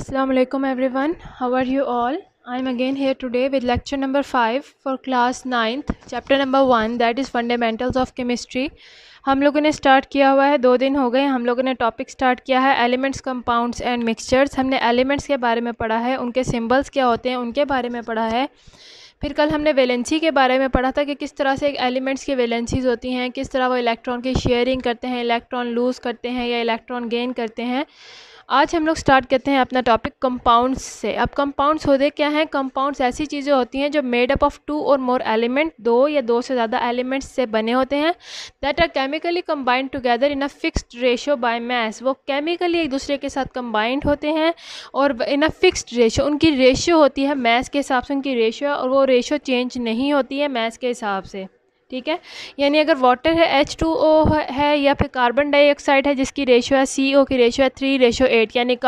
Assalamu alaikum everyone. How are you all? I am again here today with lecture number 5 for class 9th, chapter number 1, that is fundamentals of chemistry. हम लोगों ने start किया हुआ है, 2 दिन हो गए। हम लोगों ने टॉपिक स्टार्ट किया है एलिमेंट्स, कंपाउंड्स एंड मिक्सचर्स। हमने एलिमेंट्स के बारे में पढ़ा है, उनके सिंबल्स क्या होते हैं उनके बारे में पढ़ा है। फिर कल हमने वैलेंसी के बारे में पढ़ा था कि किस तरह से एलिमेंट्स की वैलेंसीज होती हैं, किस तरह वो इलेक्ट्रॉन की शेयरिंग करते हैं, इलेक्ट्रॉन लूज़ करते हैं या इलेक्ट्रॉन गेन करते हैं। आज हम लोग स्टार्ट करते हैं अपना टॉपिक कंपाउंड्स से। अब कंपाउंड्स होते क्या हैं? कंपाउंड्स ऐसी चीज़ें होती हैं जो मेड अप ऑफ 2 और मोर एलिमेंट, 2 या 2 से ज़्यादा एलिमेंट्स से बने होते हैं, that are chemically combined together in a fixed ratio by mass. वो केमिकली एक दूसरे के साथ कंबाइंड होते हैं और इन अ फिक्स्ड रेशो, उनकी रेशियो होती है मास के हिसाब से, उनकी रेशियो, और वो रेशियो चेंज नहीं होती है मास के हिसाब से। ठीक है, यानी अगर वाटर है H2O है या फिर कार्बन डाइऑक्साइड है जिसकी रेशियो है CO की रेशियो है 3:8, यानी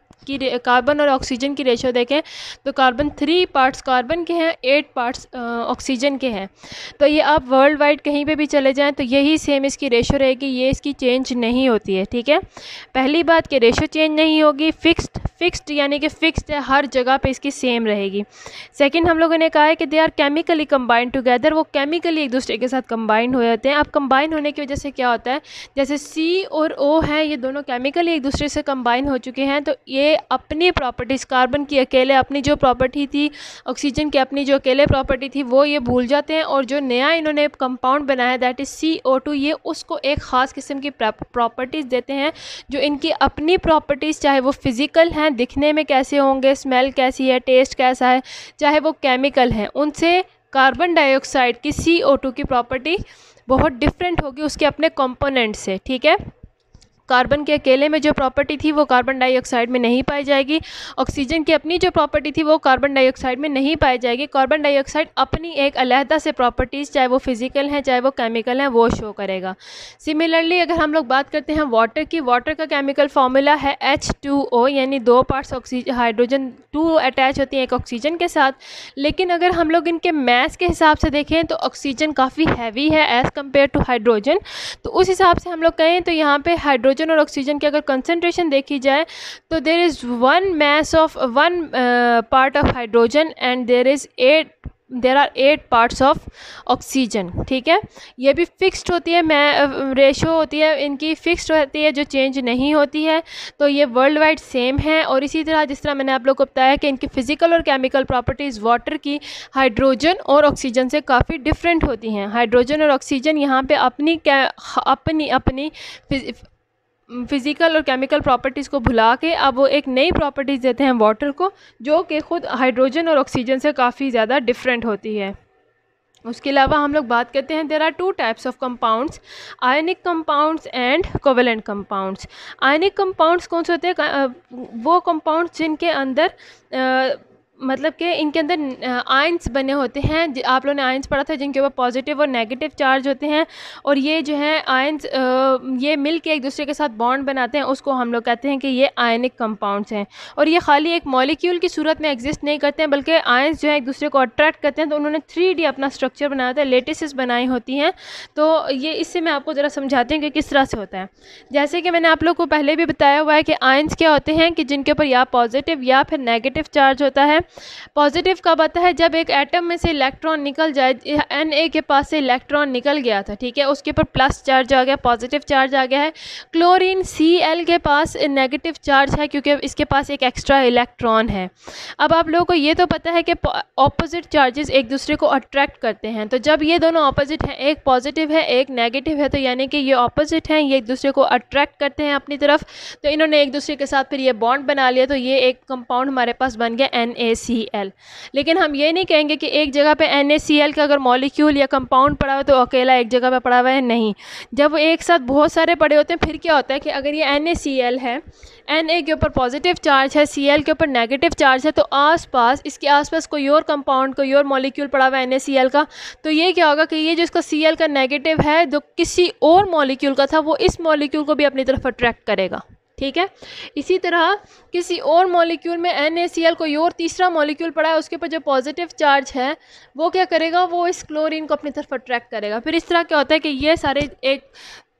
कार्बन और ऑक्सीजन की रेशियो देखें तो कार्बन 3 पार्ट्स कार्बन के हैं, 8 पार्ट्स ऑक्सीजन के हैं। तो ये आप वर्ल्ड वाइड कहीं पे भी चले जाएं तो यही सेम इसकी रेशियो रहेगी, ये इसकी चेंज नहीं होती है। ठीक है, पहली बात कि रेशियो चेंज नहीं होगी, फिक्स्ड यानी कि फिक्स्ड है, हर जगह पे इसकी सेम रहेगी। सेकंड, हम लोगों ने कहा है कि they are chemically combined together, वो केमिकली एक दूसरे के साथ कंबाइंड हो जाते हैं। अब कंबाइन होने की वजह से क्या होता है, जैसे C और O हैं, ये दोनों केमिकली एक दूसरे से कंबाइन हो चुके हैं, तो ये अपनी प्रॉपर्टीज़, कार्बन की अकेले अपनी जो प्रॉपर्टी थी, ऑक्सीजन की अपनी जो अकेले प्रॉपर्टी थी, वो ये भूल जाते हैं, और जो नया इन्होंने कंपाउंड बनाया दैट इज़ CO2, ये उसको एक ख़ास किस्म की प्रॉपर्टीज़ देते हैं जो इनकी अपनी प्रॉपर्टीज़, चाहे वो फिज़िकल हैं, दिखने में कैसे होंगे, स्मेल कैसी है, टेस्ट कैसा है, चाहे वो केमिकल हैं, उनसे कार्बन डाइऑक्साइड की CO2 की प्रॉपर्टी बहुत डिफरेंट होगी उसके अपने कंपोनेंट से। ठीक है, कार्बन के अकेले में जो प्रॉपर्टी थी वो कार्बन डाइऑक्साइड में नहीं पाई जाएगी, ऑक्सीजन की अपनी जो प्रॉपर्टी थी वो कार्बन डाइऑक्साइड में नहीं पाई जाएगी। कार्बन डाइऑक्साइड अपनी एक अलहदा से प्रॉपर्टीज़, चाहे वो फिजिकल हैं चाहे वो केमिकल हैं, वो शो करेगा। सिमिलरली अगर हम लोग बात करते हैं वाटर की, वाटर का केमिकल फार्मूला है H2O, यानी 2 पार्ट्स ऑक्सीजन, हाइड्रोजन 2 अटैच होती हैं एक ऑक्सीजन के साथ। लेकिन अगर हम लोग इनके मास के हिसाब से देखें तो ऑक्सीजन काफ़ी हैवी है एज़ कम्पेयर टू हाइड्रोजन, तो उस हिसाब से हम लोग कहें तो यहाँ पे हाइड्रोजन और ऑक्सीजन की अगर कंसंट्रेशन देखी जाए तो there is 1 mass of 1 part of hydrogen and there are 8 parts of oxygen. ठीक है, ये भी फिक्स्ड होती है, रेशो होती है इनकी, फिक्स्ड होती है जो चेंज नहीं होती है। तो ये वर्ल्ड वाइड सेम है। और इसी तरह जिस तरह मैंने आप लोग को बताया कि इनकी फ़िज़िकल और केमिकल प्रॉपर्टीज़ वाटर की हाइड्रोजन और ऑक्सीजन से काफ़ी डिफरेंट होती हैं। हाइड्रोजन और ऑक्सीजन यहाँ पे अपनी फिज़िकल और केमिकल प्रॉपर्टीज़ को भुला के अब वो एक नई प्रॉपर्टीज़ देते हैं वाटर को, जो कि ख़ुद हाइड्रोजन और ऑक्सीजन से काफ़ी ज़्यादा डिफरेंट होती है। उसके अलावा हम लोग बात करते हैं there are 2 types of compounds, ionic compounds and covalent compounds. Ionic compounds कौन से होते हैं? वो कंपाउंड्स जिनके अंदर मतलब कि इनके अंदर आयंस बने होते हैं। आप लोगों ने आयंस पढ़ा था जिनके ऊपर पॉजिटिव और नेगेटिव चार्ज होते हैं, और ये जो है आयंस ये मिल के एक दूसरे के साथ बॉन्ड बनाते हैं, उसको हम लोग कहते हैं कि ये आयनिक कंपाउंड्स हैं। और ये खाली एक मॉलिक्यूल की सूरत में एग्जिस्ट नहीं करते हैं, बल्कि आयंस जो है एक दूसरे को अट्रैक्ट करते हैं। तो उन्होंने 3D अपना स्ट्रक्चर बनाया था, लेटिसेस बनाई होती हैं। तो ये इससे मैं आपको ज़रा समझाती हूँ कि किस तरह से होता है। जैसे कि मैंने आप लोग को पहले भी बताया हुआ है कि आयंस क्या होते हैं कि जिनके ऊपर या पॉजिटिव या फिर नेगेटिव चार्ज होता है। पॉजिटिव कब आता है? जब एक एटम में से इलेक्ट्रॉन निकल जाए, Na के पास से इलेक्ट्रॉन निकल गया था, ठीक है, उसके ऊपर प्लस चार्ज आ गया, पॉजिटिव चार्ज आ गया है। क्लोरीन Cl के पास नेगेटिव चार्ज है क्योंकि इसके पास एक एक्स्ट्रा इलेक्ट्रॉन है। अब आप लोगों को ये तो पता है कि ऑपोजिट चार्जेस एक दूसरे को अट्रैक्ट करते हैं, तो जब ये दोनों ऑपोजिट हैं, एक पॉजिटिव है एक नेगेटिव है, तो यानी कि ये ऑपोजिट हैं, ये एक दूसरे को अट्रैक्ट करते हैं अपनी तरफ, तो इन्होंने एक दूसरे के साथ फिर ये बॉन्ड बना लिया, तो ये एक कंपाउंड हमारे पास बन गया NaCl। लेकिन हम ये नहीं कहेंगे कि एक जगह पे NaCl का अगर मॉलिक्यूल या कंपाउंड पड़ा हुआ तो अकेला एक जगह पे पड़ा हुआ है, नहीं। जब वो एक साथ बहुत सारे पड़े होते हैं फिर क्या होता है कि अगर ये NaCl है, Na के ऊपर पॉजिटिव चार्ज है, Cl के ऊपर नेगेटिव चार्ज है, तो आसपास इसके आसपास कोई और कंपाउंड, कोई और मॉलिक्यूल पड़ा हुआ है NaCl का, तो ये क्या होगा कि ये जो इसका Cl का नेगेटिव है जो किसी और मॉलिक्यूल का था, वो इस मॉलिक्यूल को भी अपनी तरफ अट्रैक्ट करेगा। ठीक है, इसी तरह किसी और मॉलिक्यूल में NaCl कोई और तीसरा मॉलिक्यूल पड़ा है, उसके ऊपर जो पॉजिटिव चार्ज है वो क्या करेगा, वो इस क्लोरीन को अपनी तरफ अट्रैक्ट करेगा। फिर इस तरह क्या होता है कि ये सारे एक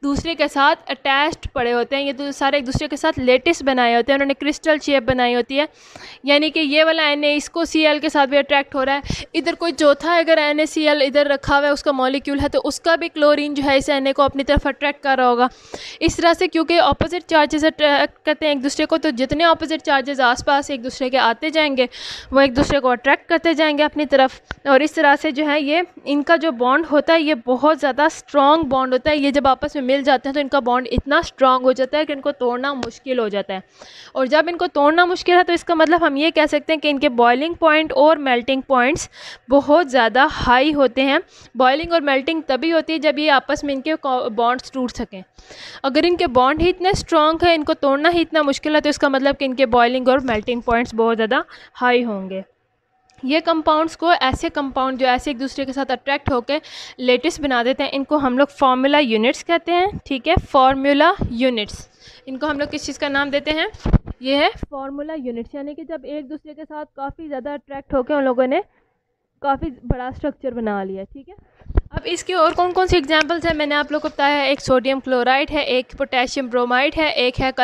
दूसरे के साथ अटैच्ड पड़े होते हैं, ये तो सारे एक दूसरे के साथ लेटिस बनाए होते हैं, उन्होंने क्रिस्टल शेप बनाई होती है, यानी कि ये वाला Na इसको Cl के साथ भी अट्रैक्ट हो रहा है। इधर कोई चौथा अगर NaCl इधर रखा हुआ है उसका मॉलिक्यूल है तो उसका भी क्लोरीन जो है इस Na को अपनी तरफ अट्रैक्ट कर रहा होगा। इस तरह से क्योंकि अपोजिट चार्जेस अट्रैक्ट करते हैं एक दूसरे को, तो जितने अपोजिट चार्जेस आसपास एक दूसरे के आते जाएंगे वो एक दूसरे को अट्रैक्ट करते जाएंगे अपनी तरफ, और इस तरह से जो है ये इनका जो बॉन्ड होता है ये बहुत ज़्यादा स्ट्रॉन्ग बॉन्ड होता है। ये जब आपस में मिल जाते हैं तो इनका बॉन्ड इतना स्ट्रॉन्ग हो जाता है कि इनको तोड़ना मुश्किल हो जाता है, और जब इनको तोड़ना मुश्किल है तो इसका मतलब हम ये कह सकते हैं कि इनके बॉइलिंग पॉइंट और मेल्टिंग पॉइंट्स बहुत ज़्यादा हाई होते हैं। बॉइलिंग और मेल्टिंग तभी होती है जब ये आपस में इनके बॉन्ड्स टूट सकें। अगर इनके बॉन्ड ही इतने स्ट्रॉन्ग है, इनको तोड़ना ही इतना मुश्किल है, तो इसका मतलब कि इनके बॉइलिंग और मेल्टिंग पॉइंट्स बहुत ज़्यादा हाई होंगे। ये कंपाउंड्स को, ऐसे कंपाउंड जो ऐसे एक दूसरे के साथ अट्रैक्ट होकर लेटिस बना देते हैं, इनको हम लोग फार्मूला यूनिट्स कहते हैं। ठीक है, फार्मूला यूनिट्स, इनको हम लोग किस चीज़ का नाम देते हैं? ये है फार्मूला यूनिट्स, यानी कि जब एक दूसरे के साथ काफ़ी ज़्यादा अट्रैक्ट होकर उन लोगों ने काफ़ी बड़ा स्ट्रक्चर बना लिया। ठीक है, अब इसके और कौन कौन सी एग्जांपल्स हैं मैंने आप लोगों को बताया है। एक सोडियम क्लोराइड है, एक पोटेशियम ब्रोमाइड है, एक है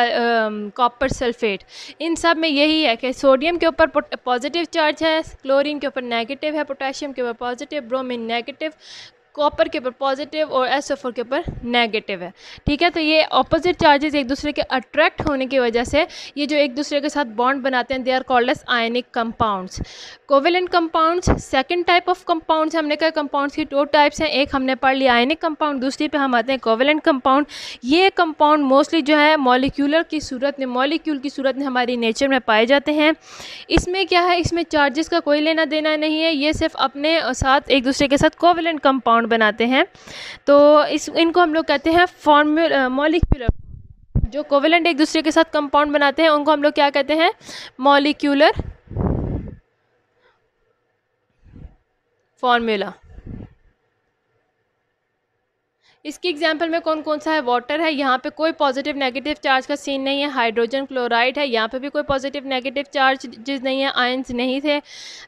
कॉपर सल्फेट। इन सब में यही है कि सोडियम के ऊपर पॉजिटिव चार्ज है, क्लोरीन के ऊपर नेगेटिव है, पोटेशियम के ऊपर पॉजिटिव, ब्रोमीन नेगेटिव, कॉपर के ऊपर पॉजिटिव और SO4 के ऊपर नेगेटिव है। ठीक है, तो ये ऑपोजिट चार्जेस एक दूसरे के अट्रैक्ट होने की वजह से ये जो एक दूसरे के साथ बॉन्ड बनाते हैं, they are called as ionic compounds. Covalent compounds second type of compounds. हमने कहा कंपाउंड्स की दो टाइप्स हैं, एक हमने पढ़ लिया आयनिक कंपाउंड, दूसरी पे हम आते हैं कोवेलेंट कंपाउंड। ये कंपाउंड मोस्टली जो है मॉलिक्यूलर की सूरत में, मॉलिक्यूल की सूरत में हमारी नेचर में पाए जाते हैं। इसमें क्या है, इसमें चार्जेस का कोई लेना देना नहीं है, ये सिर्फ अपने साथ एक दूसरे के साथ कोवेलेंट कंपाउंड बनाते हैं। तो इनको हम लोग कहते हैं मॉलिक्यूलर। जो कोवेलेंट एक दूसरे के साथ कंपाउंड बनाते हैं उनको हम लोग क्या कहते हैं? Molecular formula. इसकी एग्जांपल में कौन कौन सा है? वाटर है, यहाँ पे कोई पॉजिटिव नेगेटिव चार्ज का सीन नहीं है। हाइड्रोजन क्लोराइड है, यहाँ पे भी कोई पॉजिटिव नेगेटिव चार्ज नहीं है, आयंस नहीं थे।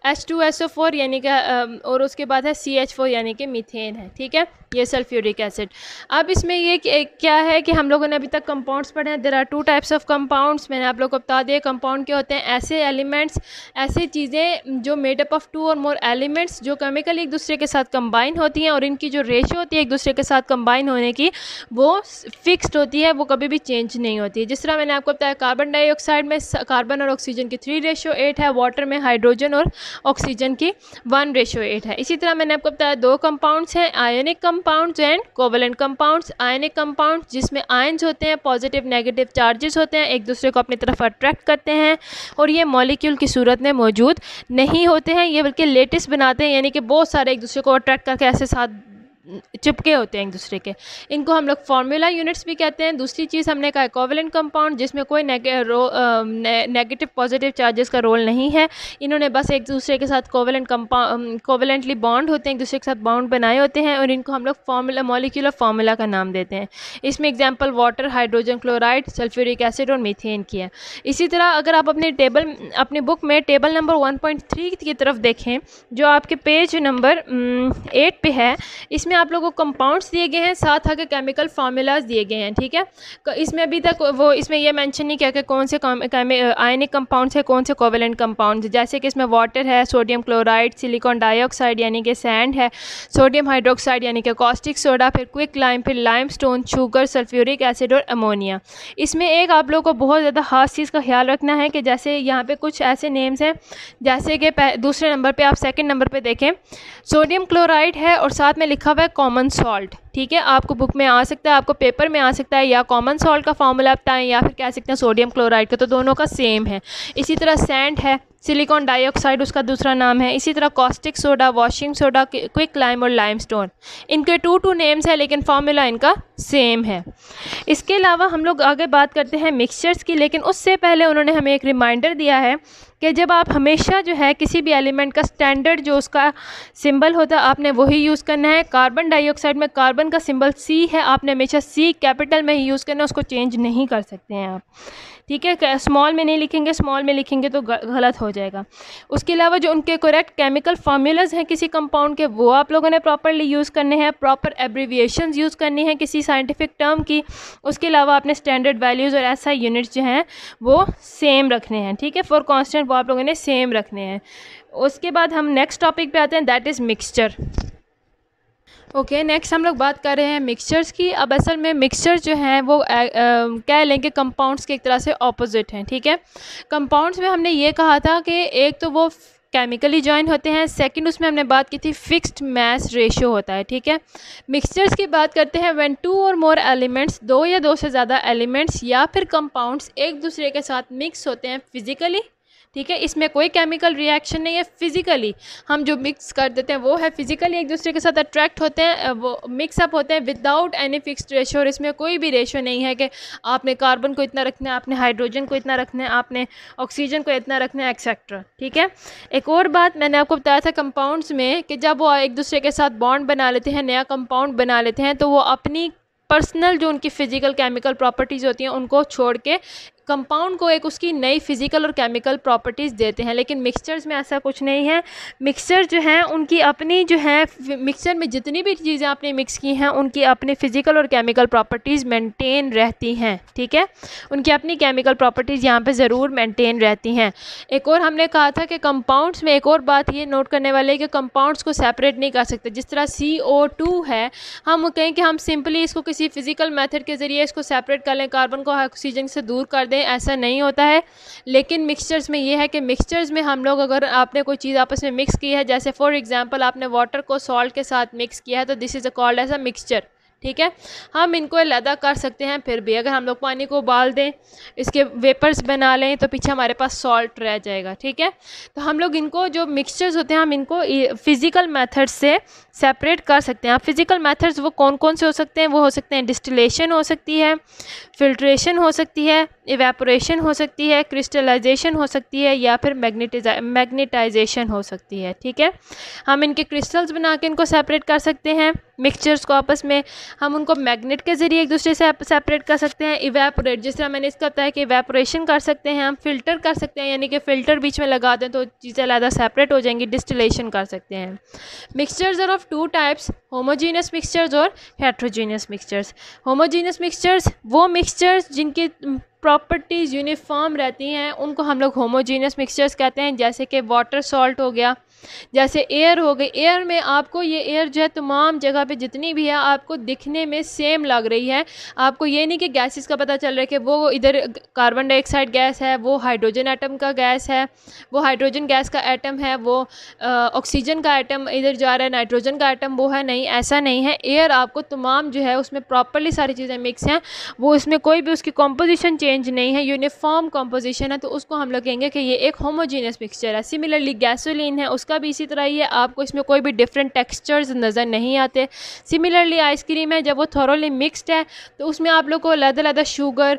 H2SO4 यानी कि और उसके बाद है CH4 यानी कि मीथेन है। ठीक है, ये सल्फ्यूरिक एसिड। अब इसमें ये क्या है कि हम लोगों ने अभी तक कंपाउंड्स पढ़े हैं। There are two types of compounds, मैंने आप लोगों को बता दिया। कंपाउंड क्या होते हैं? ऐसे एलिमेंट्स, ऐसी चीज़ें जो मेड अप ऑफ टू और मोर एलिमेंट्स, जो केमिकली एक दूसरे के साथ कंबाइन होती हैं और इनकी जो रेशो होती है एक दूसरे के साथ कंबाइन होने की वो फिक्स्ड होती है, वो कभी भी चेंज नहीं होती है। जिस तरह मैंने आपको बताया कार्बन डाइऑक्साइड में कार्बन और ऑक्सीजन की 3:8 है, वाटर में हाइड्रोजन और ऑक्सीजन की 1:8 है। इसी तरह मैंने आपको बताया दो कंपाउंड्स हैं, ionic compounds and covalent compounds. Ionic compounds जिसमें आयंस होते हैं, पॉजिटिव नेगेटिव चार्जेस होते हैं, एक दूसरे को अपनी तरफ अट्रैक्ट करते हैं और ये मॉलिक्यूल की सूरत में मौजूद नहीं होते हैं, ये बल्कि लेटिस बनाते हैं, यानी कि बहुत सारे एक दूसरे को अट्रैक्ट करके ऐसे साथ चिपके होते हैं एक दूसरे के। इनको हम लोग फार्मूला यूनिट्स भी कहते हैं। दूसरी चीज़ हमने कहा कोवेलेंट कंपाउंड, जिसमें कोई नेगेटिव पॉजिटिव चार्जेस का रोल नहीं है, इन्होंने बस एक दूसरे के साथ कोवेलेंटली बॉन्ड होते हैं, एक दूसरे के साथ बॉन्ड बनाए होते हैं और इनको हम लोग फार्मूला मॉलिक्यूलर फार्मूला का नाम देते हैं। इसमें example water, hydrogen chloride, sulphuric acid और मीथेन की है। इसी तरह अगर आप अपनी बुक में टेबल नंबर 1.3 की तरफ देखें जो आपके पेज नंबर 8 पे है, इसमें आप लोगों को कंपाउंड्स दिए गए हैं, साथ आगे केमिकल फार्मूलाज दिए गए हैं। ठीक है, इसमें अभी तक वो इसमें ये मेंशन नहीं किया कि कौन से आयनिक कंपाउंड्स है, कौन से कोवेलेंट कंपाउंड्स। जैसे कि इसमें वाटर है, सोडियम क्लोराइड, सिलिकॉन डाइऑक्साइड यानी कि सैंड है, सोडियम हाइड्रोक्साइड यानी कि कॉस्टिक सोडा, फिर क्विक लाइम, फिर लाइमस्टोन, शुगर, सल्फ्यूरिक एसिड और अमोनिया। इसमें एक आप लोगों को बहुत ज़्यादा खास चीज़ का ख्याल रखना है कि जैसे यहाँ पे कुछ ऐसे नेम्स हैं, जैसे कि दूसरे नंबर पे आप सेकंड नंबर पे देखें सोडियम क्लोराइड है और साथ में लिखा हुआ है कॉमन सॉल्ट। ठीक है, आपको बुक में आ सकता है, आपको पेपर में आ सकता है, या कॉमन सॉल्ट का फॉर्मूला बताएं या फिर कह सकते हैं सोडियम क्लोराइड का, तो दोनों का सेम है। इसी तरह सैंड है, सिलिकॉन डाइऑक्साइड उसका दूसरा नाम है। इसी तरह caustic soda, washing soda, quick lime और लाइमस्टोन, इनके टू नेम्स है लेकिन फार्मूला इनका सेम है। इसके अलावा हम लोग आगे बात करते हैं मिक्सचर्स की, लेकिन उससे पहले उन्होंने हमें एक रिमाइंडर दिया है कि जब आप हमेशा जो है किसी भी एलिमेंट का स्टैंडर्ड जो उसका सिंबल होता है आपने वही यूज़ करना है। कार्बन डाइऑक्साइड में कार्बन का सिंबल C है, आपने हमेशा C कैपिटल में ही यूज़ करना है, उसको चेंज नहीं कर सकते हैं आप। ठीक है, स्मॉल में नहीं लिखेंगे, स्मॉल में लिखेंगे तो गलत हो जाएगा। उसके अलावा जो उनके करेक्ट केमिकल फार्मूलाज हैं किसी कंपाउंड के, वो आप लोगों ने प्रॉपरली यूज़ करने हैं, प्रॉपर एब्रीविएशंस यूज़ करनी है किसी साइंटिफिक टर्म की। उसके अलावा आपने स्टैंडर्ड वैल्यूज़ और SI यूनिट्स जो हैं वो सेम रखने हैं, ठीक है, फॉर कांस्टेंट वो आप लोगों ने सेम रखने हैं। उसके बाद हम नेक्स्ट टॉपिक पे आते हैं, that is mixture. Okay, next हम लोग बात कर रहे हैं मिक्सचर्स की। अब असल में मिक्सचर जो हैं वो कह लें कि कंपाउंड्स के एक तरह से ऑपोजिट हैं, ठीक है। कंपाउंड्स में हमने ये कहा था कि एक तो वो केमिकली जॉइन होते हैं, सेकंड उसमें हमने बात की थी फिक्स्ड मास रेशियो होता है, ठीक है। मिक्सचर्स की बात करते हैं व्हेन 2 और मोर एलिमेंट्स, 2 या 2 से ज़्यादा एलिमेंट्स या फिर कंपाउंड्स एक दूसरे के साथ मिक्स होते हैं फिजिकली, ठीक है। इसमें कोई केमिकल रिएक्शन नहीं है, फिजिकली हम जो मिक्स कर देते हैं वो है फिजिकली एक दूसरे के साथ अट्रैक्ट होते हैं, वो मिक्सअप होते हैं विदाउट एनी फिक्स्ड रेशो। और इसमें कोई भी रेशो नहीं है कि आपने कार्बन को इतना रखना है, आपने हाइड्रोजन को इतना रखना है, आपने ऑक्सीजन को इतना रखना है, एक्सेट्रा, ठीक है। एक और बात मैंने आपको बताया था कंपाउंड्स में कि जब वो एक दूसरे के साथ बॉन्ड बना लेते हैं, नया कंपाउंड बना लेते हैं, तो वो अपनी पर्सनल जो उनकी फ़िज़िकल केमिकल प्रॉपर्टीज़ होती हैं उनको छोड़ के कंपाउंड को एक उसकी नई फिज़िकल और केमिकल प्रॉपर्टीज़ देते हैं। लेकिन मिक्सचर्स में ऐसा कुछ नहीं है। मिक्सचर जो हैं उनकी अपनी जो है, मिक्सचर में जितनी भी चीज़ें आपने मिक्स की हैं उनकी अपनी फ़िज़िकल और केमिकल प्रॉपर्टीज़ मेंटेन रहती हैं, ठीक है। उनकी अपनी केमिकल प्रॉपर्टीज़ यहाँ पे ज़रूर मेंटेन रहती हैं। एक और हमने कहा था कि कंपाउंड्स में एक और बात ये नोट करने वाले है कि कंपाउंड्स को सेपरेट नहीं कर सकते। जिस तरह CO2 है, हम कहें कि हम सिंपली इसको किसी फिज़िकल मेथड के ज़रिए इसको सेपरेट कर लें, कार्बन को ऑक्सीजन से दूर कर दें, ऐसा नहीं होता है। लेकिन मिक्सचर्स में ये है कि मिक्सचर्स में हम लोग, अगर आपने कोई चीज़ आपस में मिक्स की है, जैसे फॉर एग्जांपल आपने वाटर को सॉल्ट के साथ मिक्स किया है, तो this is called as a mixture, ठीक है। हम इनको अलग कर सकते हैं, फिर भी अगर हम लोग पानी को उबाल दें, इसके वेपर्स बना लें, तो पीछे हमारे पास सॉल्ट रह जाएगा, ठीक है। तो हम लोग इनको जो मिक्सचर्स होते हैं हम इनको फिज़िकल मेथड से सेपरेट कर सकते हैं। आप फिज़िकल मेथड्स वो कौन कौन से हो सकते हैं? वो हो सकते हैं डिस्टिलेशन हो सकती है, फिल्ट्रेशन हो सकती है, इवेपोरेशन हो सकती है, क्रिस्टलाइजेशन हो सकती है, या फिर मैग्नेटाइजेशन हो सकती है, ठीक है। हम इनके क्रिस्टल्स बना के इनको सेपरेट कर सकते हैं मिक्सचर्स को आपस में। हम उनको मैग्नेट के ज़रिए एक दूसरे से सेपरेट कर सकते हैं। इवेपोरेट, जिस तरह मैंने इसका बताया कि इवेपोरेशन कर सकते हैं। हम फिल्टर कर सकते हैं, यानी कि फ़िल्टर बीच में लगा दें तो चीज़ें अलग सेपरेट हो जाएंगी। डिस्टिलेशन कर सकते हैं। Mixtures are of 2 types, homogeneous mixtures और हेट्रोजीनियस मिक्सचर्स। होमोजीनियस मिक्सचर्स वो मिक्सचर्स जिनकी प्रॉपर्टीज़ यूनिफॉर्म रहती हैं उनको हम लोग होमोजीनियस मिक्सचर्स कहते हैं। जैसे कि वाटर सॉल्ट हो गया, जैसे एयर हो गई। एयर में आपको ये एयर जो है तमाम जगह पे जितनी भी है आपको दिखने में सेम लग रही है। आपको ये नहीं कि गैसेस का पता चल रहा है कि वो इधर कार्बन डाइऑक्साइड गैस है, वो हाइड्रोजन एटम का गैस है, वो हाइड्रोजन गैस का एटम है, वो ऑक्सीजन का एटम इधर जा रहा है, नाइट्रोजन का एटम वो है। नहीं, ऐसा नहीं है। एयर आपको तमाम जो है उसमें प्रॉपरली सारी चीज़ें मिक्स हैं, वो इसमें कोई भी उसकी कॉम्पोजिशन चेंज नहीं है, यूनिफॉर्म कॉम्पोजिशन है, तो उसको हम लोग कहेंगे कि ये एक होमोजीनियस मिक्सचर है। सिमिलरली गैसोलीन है, उसका भी इसी तरह ही है, आपको इसमें कोई भी डिफरेंट टेक्सचर्स नज़र नहीं आते। सिमिलरली आइसक्रीम है, जब वो थॉरोली मिक्सड है तो उसमें आप लोग को अलग-अलग शुगर,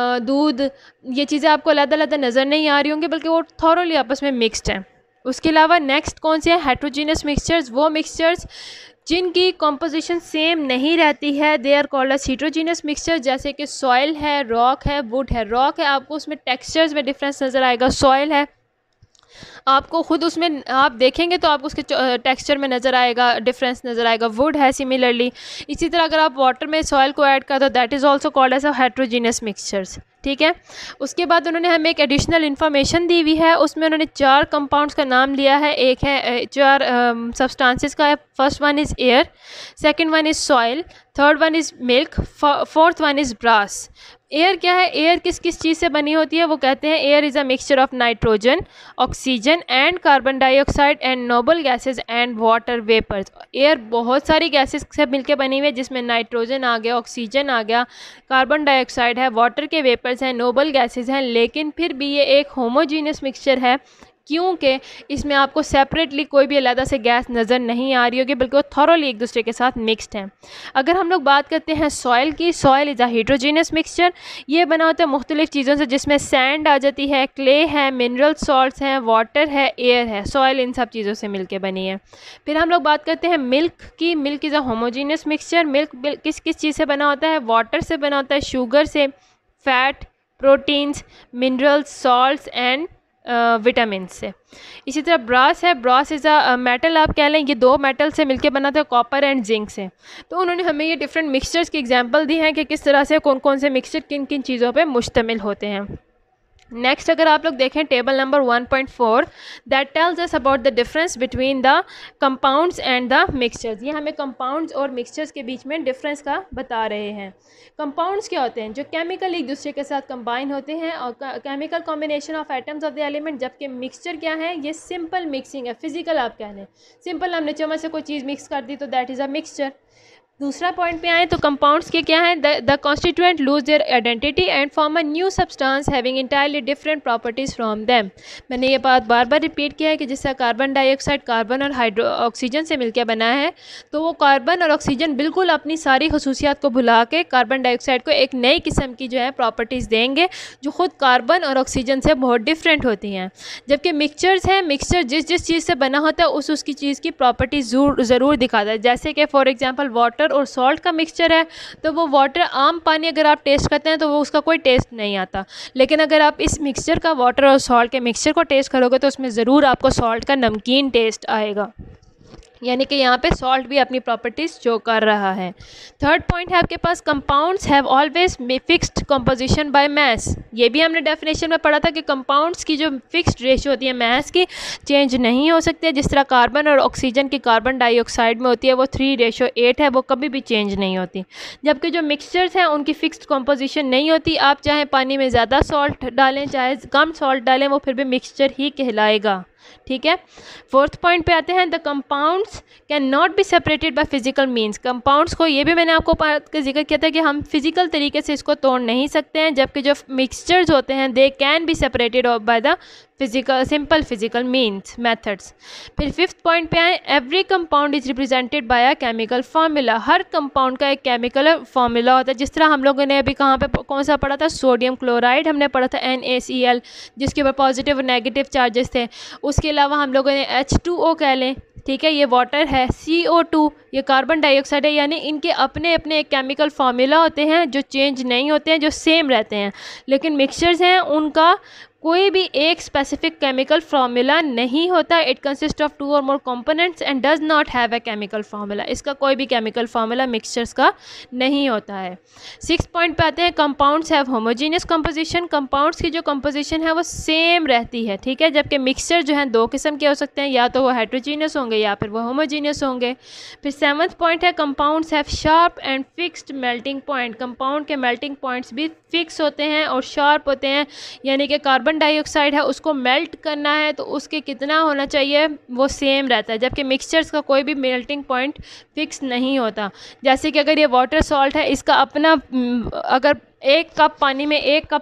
दूध, ये चीज़ें आपको अलग-अलग नज़र नहीं आ रही होंगी, बल्कि वो थॉरोली आपस में मिक्सड है। उसके अलावा नेक्स्ट कौन से हैं? Heterogeneous mixtures. वो मिक्सचर्स जिनकी कॉम्पोजिशन सेम नहीं रहती है, they are called as heterogeneous mixture. जैसे कि सॉइल है, रॉक है, वुड है। रॉक है, आपको उसमें टेक्सचर्स में डिफरेंस नज़र आएगा। सॉइल है, आपको खुद उसमें आप देखेंगे तो आपको उसके टेक्सचर में नज़र आएगा, डिफरेंस नज़र आएगा। वुड है सिमिलरली। इसी तरह अगर आप वाटर में सॉइल को ऐड कर दो, that is also called as a heterogeneous mixtures, ठीक है। उसके बाद उन्होंने हमें एक एडिशनल इन्फॉर्मेशन दी हुई है, उसमें उन्होंने 4 कंपाउंड्स का नाम लिया है। एक है 4 सब्सटेंसेस का है। First one is air, second one is soil, third one is milk, fourth one is brass. Air क्या है? एयर किस किस चीज़ से बनी होती है? वो कहते हैं air is a mixture of nitrogen, oxygen and carbon dioxide and noble gases and water vapours. Air बहुत सारी गैसेस से मिलकर बनी हुई है, जिसमें नाइट्रोजन आ गया, ऑक्सीजन आ गया, कार्बन डाइऑक्साइड है, वाटर के वेपर्स हैं, नोबल गैसेस हैं। लेकिन फिर भी ये एक होमोजीनियस मिक्सचर है, क्योंकि इसमें आपको सेपरेटली कोई भी अलग से गैस नज़र नहीं आ रही होगी, बल्कि वो थॉरोली एक दूसरे के साथ मिक्सड हैं। अगर हम लोग बात करते हैं सॉइल की, soil is a heterogeneous mixture. ये बना होता है मुख्तलिफ चीज़ों से, जिसमें सैंड आ जाती है, क्ले है, मिनरल सॉल्ट्स हैं, वाटर है, एयर है। सॉइल इन सब चीज़ों से मिलके बनी है। फिर हम लोग बात करते हैं मिल्क की। Milk is a homogeneous mixture. Milk किस किस चीज़ से बना होता है? वाटर से बना होता है, शुगर से, fat, proteins, minerals, salts and vitamin से। इसी तरह ब्रास है, ब्रास इज़ अ मेटल आप कह लें, ये दो मेटल से मिलकर बना था, कॉपर एंड जिंक से। तो उन्होंने हमें ये डिफरेंट मिक्सचर्स की एग्जांपल दी हैं कि किस तरह से कौन कौन से मिक्सचर किन किन चीज़ों पे मुश्तमिल होते हैं। नेक्स्ट अगर आप लोग देखें table number 1.4 that tells us about the difference between the compounds and the mixtures. ये हमें कंपाउंड्स और मिक्सचर्स के बीच में डिफरेंस का बता रहे हैं। कंपाउंड्स क्या होते हैं? जो केमिकल एक दूसरे के साथ कंबाइन होते हैं और chemical combination of atoms of the element. जबकि मिक्सचर क्या है? ये सिंपल मिक्सिंग है, फिजिकल आप कह लें, सिंपल हमने चम्मच से कोई चीज़ मिक्स कर दी तो दैट इज़ अ मिक्सचर। दूसरा पॉइंट पे आए तो कंपाउंड्स के क्या है? The constituent lose their identity and form a new substance having entirely different properties from them. मैंने ये बात बार बार रिपीट किया है कि जिससे कार्बन डाइऑक्साइड कार्बन और ऑक्सीजन से मिलकर बना है, तो वो कार्बन और ऑक्सीजन बिल्कुल अपनी सारी खसूसियात को भुला के कार्बन डाइऑक्साइड को एक नई किस्म की जो है प्रॉपर्टीज़ देंगे जो ख़ुद कार्बन और ऑक्सीजन से बहुत डिफरेंट होती हैं। जबकि मिक्सचर्स हैं, मिक्सचर जिस जिस चीज़ से बना होता है उसकी चीज़ की प्रॉपर्टीज़ ज़रूर दिखाता है। जैसे कि फॉर एग्जांपल वाटर और सॉल्ट का मिक्सचर है, तो वो वाटर आम पानी अगर आप टेस्ट करते हैं तो वो उसका कोई टेस्ट नहीं आता। लेकिन अगर आप इस मिक्सचर का, वाटर और सॉल्ट के मिक्सचर को टेस्ट करोगे तो उसमें ज़रूर आपको सॉल्ट का नमकीन टेस्ट आएगा। यानी कि यहाँ पे सॉल्ट भी अपनी प्रॉपर्टीज़ शो कर रहा है। थर्ड पॉइंट है आपके पास, compounds have always fixed composition by mass. ये भी हमने डेफिनेशन में पढ़ा था कि कंपाउंड्स की जो फिक्स्ड रेशियो होती है मास की, चेंज नहीं हो सकती है। जिस तरह कार्बन और ऑक्सीजन की कार्बन डाइऑक्साइड में होती है वो 3:8 है, वो कभी भी चेंज नहीं होती। जबकि जो मिक्सचर्स हैं उनकी फिक्स्ड कंपोजिशन नहीं होती। आप चाहे पानी में ज़्यादा सॉल्ट डालें चाहे कम सॉल्ट डालें, वो फिर भी मिक्सचर ही कहलाएगा। ठीक है। फोर्थ पॉइंट पे आते हैं, the compounds can not be separated by physical means. Compounds को, ये भी मैंने आपको बात का जिक्र किया था कि हम फिजिकल तरीके से इसको तोड़ नहीं सकते हैं, जबकि जो मिक्सचर्स होते हैं they can be separated by the simple physical means methods. फिर फिफ्थ पॉइंट पे आए, every compound is represented by a chemical formula. हर कंपाउंड का एक केमिकल फार्मूला होता है। जिस तरह हम लोगों ने अभी कहाँ पे कौन सा पढ़ा था? सोडियम क्लोराइड हमने पढ़ा था, NaCl, जिसके ऊपर पॉजिटिव और नेगेटिव चार्जेस थे। उसके अलावा हम लोगों ने H2O कह लें, ठीक है, ये वाटर है। CO2 ये कार्बन डाइऑक्साइड है। यानी इनके अपने अपने एक केमिकल फार्मूला होते हैं जो चेंज नहीं होते हैं, जो सेम रहते हैं। लेकिन मिक्सचर्स हैं उनका कोई भी एक स्पेसिफिक केमिकल फार्मूला नहीं होता। इट कंसिस्ट ऑफ 2 और more components and does not have a chemical formula. इसका कोई भी केमिकल फार्मूला मिक्सचर्स का नहीं होता है। 6 पॉइंट पे आते हैं, compounds have homogeneous composition. Compounds की जो कंपोजिशन है वो सेम रहती है, ठीक है। जबकि मिक्सचर जो है दो किस्म के हो सकते हैं, या तो वो हेट्रोजीनियस होंगे या फिर वो होमोजीनियस होंगे। फिर 7th पॉइंट है, compounds have sharp and fixed melting point. Compound के मेल्टिंग पॉइंट्स भी फिक्स होते हैं और शार्प होते हैं। यानी कि कार्बन डाइऑक्साइड है उसको मेल्ट करना है तो उसके कितना होना चाहिए वो सेम रहता है। जबकि मिक्सचर्स का कोई भी मेल्टिंग पॉइंट फिक्स नहीं होता। जैसे कि अगर ये वाटर सॉल्ट है, इसका अपना, अगर 1 कप पानी में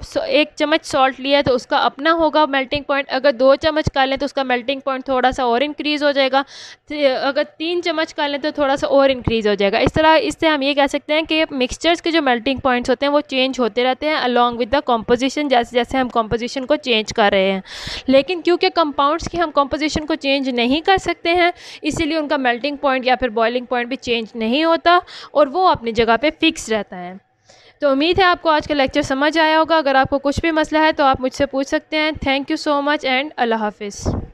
1 चम्मच सॉल्ट लिया है तो उसका अपना होगा मेल्टिंग पॉइंट। अगर 2 चम्मच कर लें तो उसका मेल्टिंग पॉइंट थोड़ा सा और इंक्रीज़ हो जाएगा। अगर 3 चम्मच कर लें तो थोड़ा सा और इंक्रीज़ हो जाएगा। इस तरह इससे हम ये कह सकते हैं कि मिक्सचर्स के जो मेल्टिंग पॉइंट्स होते हैं वो चेंज होते रहते हैं अलॉन्ग विद द कॉम्पोजिशन, जैसे जैसे हम कॉम्पोजिशन को चेंज कर रहे हैं। लेकिन क्योंकि कंपाउंड्स की हम कॉम्पोजिशन को चेंज नहीं कर सकते हैं, इसीलिए उनका मेल्टिंग पॉइंट या फिर बॉइलिंग पॉइंट भी चेंज नहीं होता और वो अपनी जगह पर फिक्स रहता है। तो उम्मीद है आपको आज का लेक्चर समझ आया होगा। अगर आपको कुछ भी मसला है तो आप मुझसे पूछ सकते हैं। Thank you so much and अल्लाह हाफिज़।